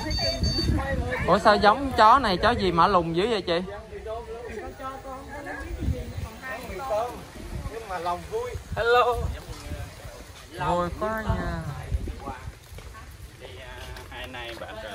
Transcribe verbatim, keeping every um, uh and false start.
Ủa sao giống chó này chó gì mà lùn dữ vậy chị? Nhưng mà lòng vui. Hello. Vui quá nha. Hai này bạn rồi.